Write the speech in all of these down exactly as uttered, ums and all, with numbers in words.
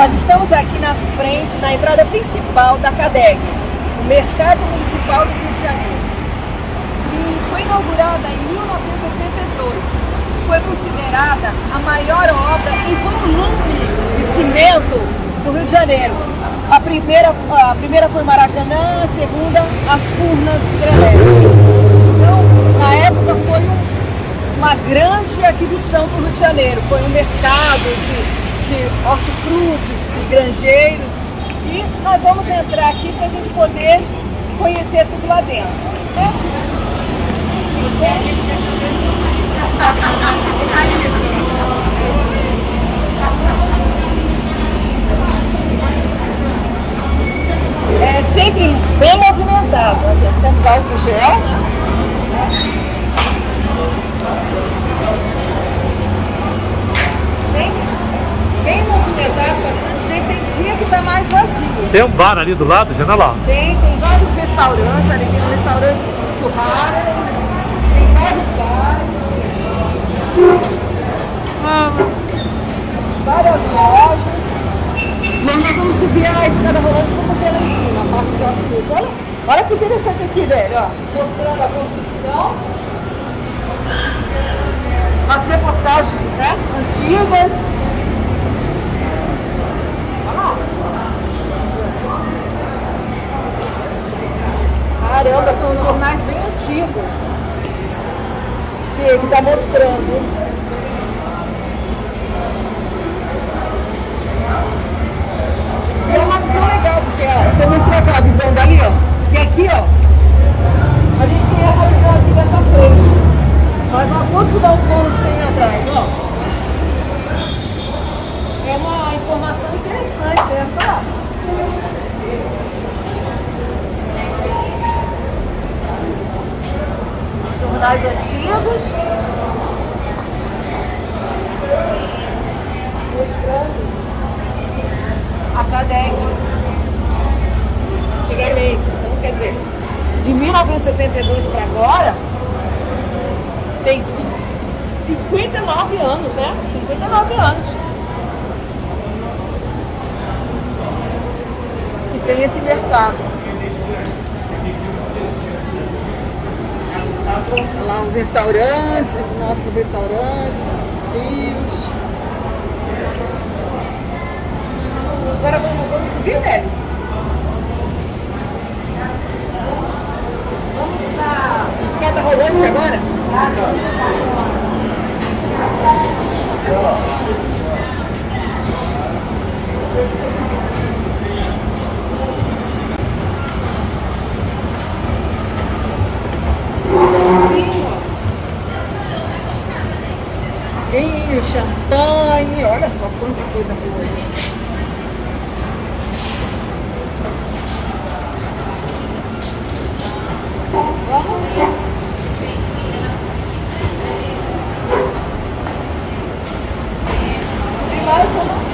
Nós estamos aqui na frente, na entrada principal da CADEG, o Mercado Municipal do Rio de Janeiro. E foi inaugurada em mil novecentos e sessenta e dois. Foi considerada a maior obra em volume de cimento do Rio de Janeiro. A primeira, a primeira foi Maracanã, a segunda, as Furnas hidrelétricas. Então, na época foi um, uma grande aquisição para o Rio de Janeiro. Foi um mercado de de hortifrutis e granjeiros, e nós vamos entrar aqui para a gente poder conhecer tudo lá dentro. É sempre bem movimentado. Temos álcool gel, né? Bem movimentado, bastante gente. Tem dia que está mais vazio. Tem um bar ali do lado, já não é lá? Tem, tem vários restaurantes, ali tem um restaurante de churrasco, tem vários bares, ah. várias lojas. Mas nós vamos subir a escada rolante para ver lá em cima, a parte de hortifruti. Olha, olha que interessante aqui, velho, ó, mostrando a construção, as reportagens, né, antigas. Caramba, são jornais bem antigos que ele está mostrando. É uma visão legal, porque ó, você mostrou aquela visão dali, ó, que aqui, ó, a gente tem essa visão aqui dessa frente. Mas olha quantos balcões tem atrás, ó. É uma informação interessante essa. Jornais antigos, mostrando a CADEG antigamente. Então, quer dizer, de mil novecentos e sessenta e dois para agora, tem cinquenta e nove anos, né? cinquenta e nove anos. Que tem esse mercado. Olha lá os restaurantes, esse nosso restaurante, rios. Agora vamos, vamos subir, Délio? Vamos na escada rolante agora? Vinho, champanhe, olha só quanta coisa boa. Vamos. Tem mais, vamos.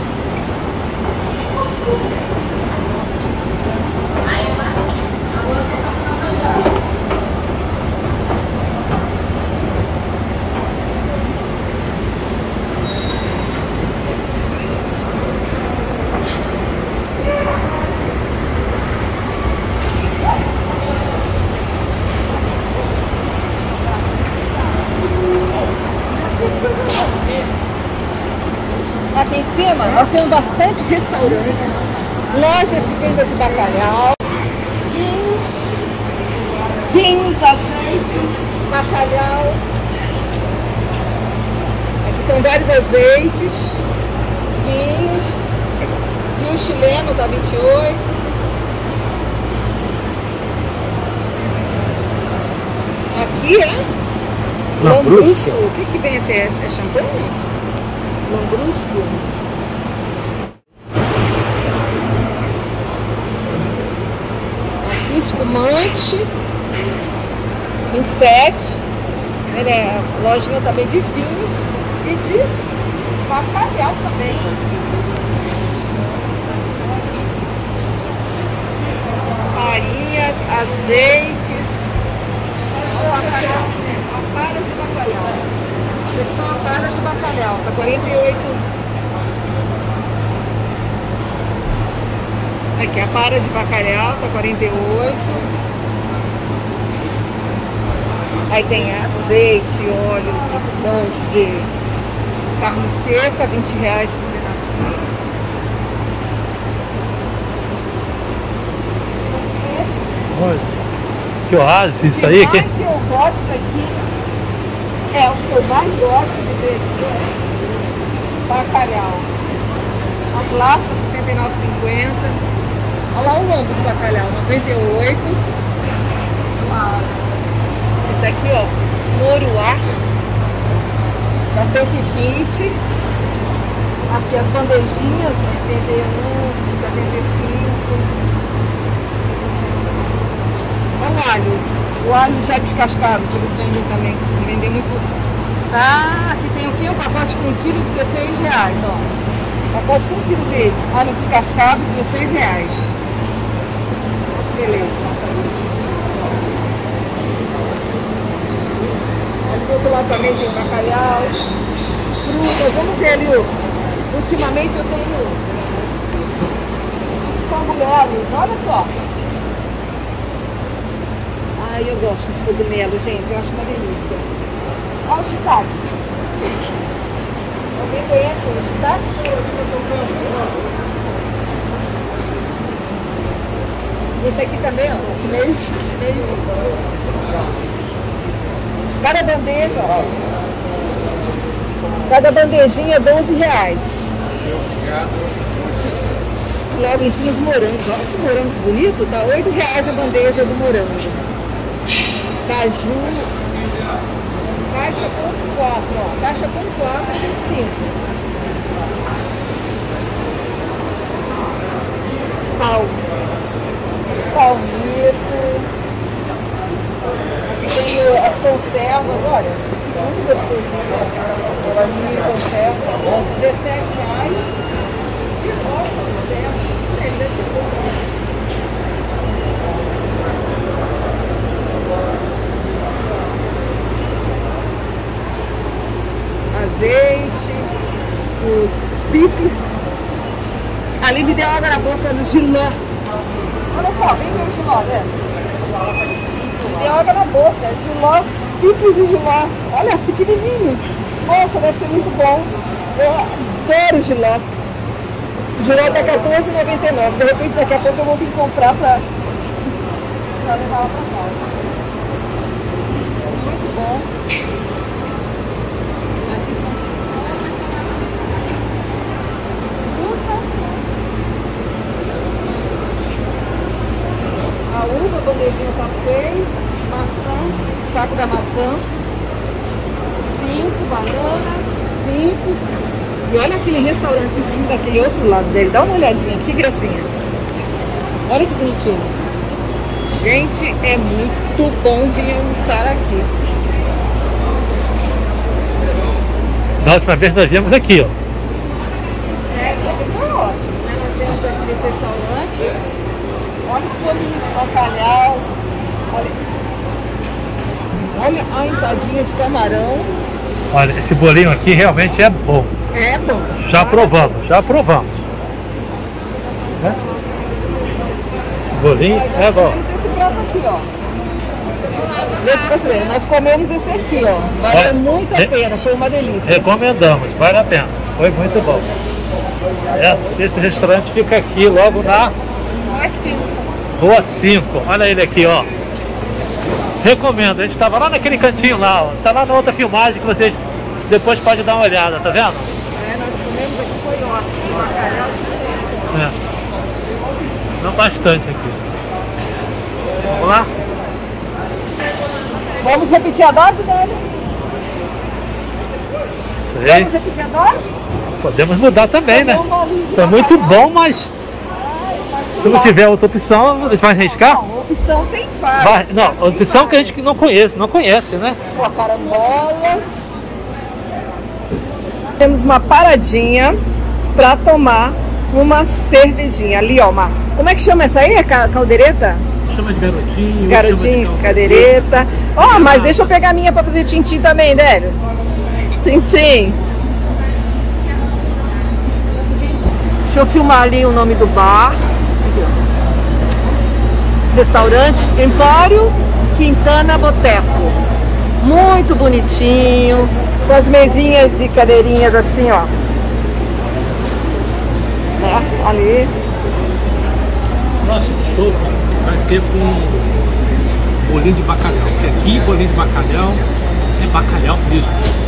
Aqui em cima nós temos bastante restaurantes, lojas de venda de bacalhau, vinhos, vinhos, azeite, bacalhau. Aqui são vários azeites, vinhos, vinho chileno da vinte e oito. Aqui é Lambrusco. O que que vem a ser? É champanhe? Lambrusco. Aqui espumante. vinte e sete. É, a lojinha também de vinhos e de bacalhau também. Farinhas, azeites. Bacalhau. Aparas de bacalhau. Essas são aparas de bacalhau, tá quarenta e oito. Aqui a para de bacalhau, tá quarenta e oito. Aí tem azeite, óleo, lanche de carne seca, vinte reais. Olha, que oásis isso aí? O que mais eu gosto aqui, é o que eu mais gosto de ver aqui, é bacalhau. As lascas, sessenta e nove reais e cinquenta centavos. Olha lá o lombo do bacalhau, noventa e oito. Esse aqui, ó, moruá, tá cento e vinte. Aqui as bandejinhas, setenta e um, setenta e cinco. Olha o alho, o alho já descascado, que eles vendem também, que vendem muito. Ah, aqui tem o quê? Um pacote com um quilo, dezesseis reais, ó. Pacote com um quilo de alho descascado, dezesseis reais. Beleza. Ali do outro lado também tem bacalhau, frutas. Vamos ver ali. Ultimamente eu tenho os cogumelos. Olha só. Ai, eu gosto de cogumelo, gente. Eu acho uma delícia. Olha o shiitake. Alguém conhece o shiitake? Esse aqui também, ó. Chinês. Cada bandeja, ó. Cada bandejinha doze reais. Logo em cima os morangos. Olha que morangos bonitos. Tá oito reais a bandeja do morango. Caju. Caixa com quatro, ó. Caixa com quatro, vinte e cinco. Pau. Palmito. Tem as conservas, olha, muito gostosinho. Palmito, conserva, dezessete reais. Girou, conserva. Ele deve ser bom. Azeite, os picles. Ali me deu água na boca no giló. Olha só, vem ver o giló, né? Deu água na boca, giló, picles de giló. Olha, pequenininho. Nossa, deve ser muito bom. Eu adoro giló. Giló tá quatorze reais e noventa e nove centavos. De repente, daqui a pouco eu vou vir comprar pra, pra levar lá pra casa. Muito bom. Aqui são a uva, a bandejinha tá seis, maçã, saco da maçã, cinco, banana, cinco. E olha aquele restaurantezinho daquele outro lado dele, dá uma olhadinha, que gracinha. Olha que bonitinho. Gente, é muito bom vir almoçar aqui. Da última vez nós viemos aqui, ó. É, isso aqui foi ótimo, né? Nós viemos aqui nesse restaurante. Olha os bolinhos de bacalhau. Olha, olha a empadinha de camarão. Olha, esse bolinho aqui realmente é bom. É bom. Já provamos, já provamos. Né? Esse bolinho Olha, é bom. esse prato aqui, ó. Vê se você vê. Nós comemos esse aqui, ó. Vale Olha, muito a re- pena, foi uma delícia. Recomendamos, vale a pena. Foi muito bom. Esse, esse restaurante fica aqui logo na Mais cinco. Rua cinco. Olha ele aqui, ó. Recomendo. A gente estava lá naquele cantinho lá, ó. Tá lá na outra filmagem que vocês depois podem dar uma olhada, tá vendo? É, nós comemos aqui, foi ótimo. Bacalhau. É. Não bastante aqui. Vamos lá? Vamos repetir a dose, velho? Sei. Vamos repetir a dose? Podemos mudar também, né? Tomar um bolinho de Foi muito bacalhau. bom, mas Ai, mas se não tiver outra opção, a gente vai arriscar? Não, opção tem várias. Vai, não, a opção que a gente não conhece, não conhece, né? Ó, carambola. Temos uma paradinha para tomar uma cervejinha ali, ó. Uma... Como é que chama essa aí? É ca- caldeireta? Chama de garotinho. Garotinho, chama de... cadeireta. Ó, mas deixa eu pegar a minha para fazer tintim também, Délio. Tintim. Deixa eu filmar ali o nome do bar. Aqui, ó. restaurante Empório Quintana Boteco. Muito bonitinho, com as mesinhas e cadeirinhas assim, ó. Né? Ali. O próximo show vai ser com bolinho de bacalhau. Porque aqui bolinho de bacalhau é bacalhau mesmo.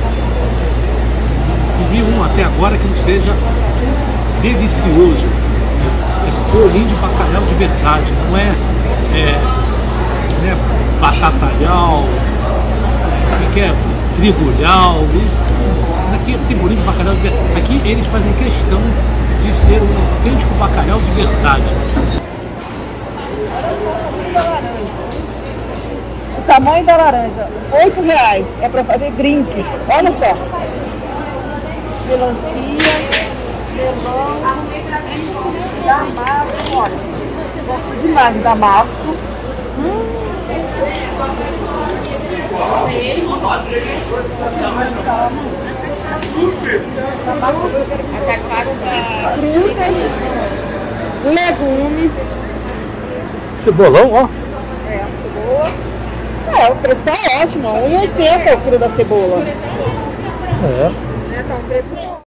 Comi um até agora que não seja delicioso. É bolinho de bacalhau de verdade, não é, é, não é batatalhau, o que é trigulhau. Aqui tem bolinho de bacalhau de verdade. Aqui eles fazem questão de ser um autêntico bacalhau de verdade. O tamanho da laranja, oito reais. É para fazer drinks. Olha só. Melancia, melão, damasco. Olha, gosto demais de damasco. Hum. Frutas, legumes. Cebolão, ó. É, a cebola. É, o preço tá ótimo. um e oitenta o quilo da cebola. É. É, tá um preço bom.